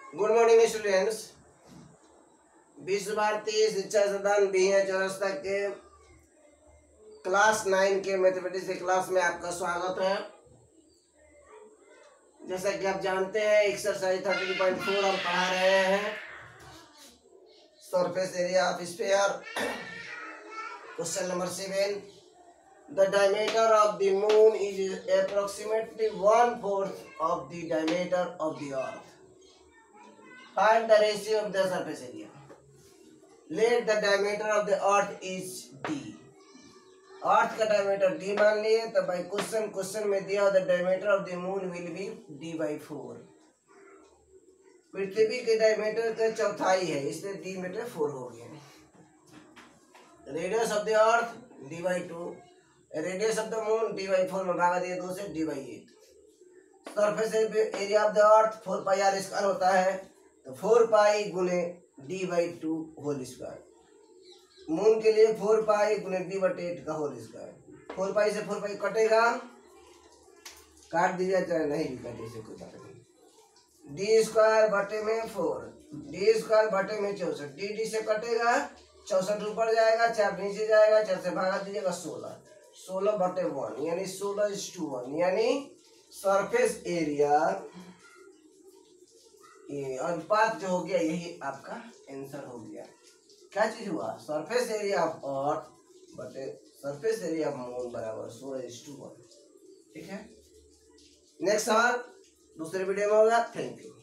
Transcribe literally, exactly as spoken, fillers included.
Good morning students. विश्व भारती शिक्षा सदन बी ए चौरस्ता के क्लास नाइन के मैथमेटिक्स के क्लास में आपका स्वागत है। जैसा कि आप जानते हैं एक्सरसाइज थर्टीन पॉइंट फोर हम पढ़ा रहे हैं, surface area of sphere. Question number seven, the diameter of the moon is approximately one fourth of the diameter of the earth. Find the ratio of the surface area. Let the diameter of the earth is d. Earth का diameter d मान लिए, तो भाई question question में दिया the diameter of the moon will be d by four. पृथ्वी के diameter का चौथाई है, इसलिए d मीटर फोर हो गया। Radius of the earth d by two, radius of the moon d by four में भागा दिया दो से d by eight. Surface area of the earth four pi r square होता है, तो फोर पाई गुने D by two whole square. Moon के लिए फोर पाई गुने डी बटे एट का होल स्क्वायर। फोर पाई से फोर पाई कटेगा, काट दीजिए चाहे नहीं भी कटे से कोई बात नहीं। डी स्क्वायर बटे में फोर, डी स्क्वायर बटे में चौसठ, डी डी से कटेगा, चौसठ ऊपर जाएगा, चार नीचे जाएगा, चार से भागा दीजिएगा सोलह, सोलह बटे वन यानी सोलह इज टू वन, यानी सरफेस एरिया ये अनुपात जो हो गया यही आपका आंसर हो गया। क्या चीज हुआ? सरफेस एरिया ऑफ अर्थ बटे सरफेस एरिया ऑफ मून बराबर सोलह इज टू वन। ठीक है, नेक्स्ट सवाल दूसरे वीडियो में होगा। Thank you.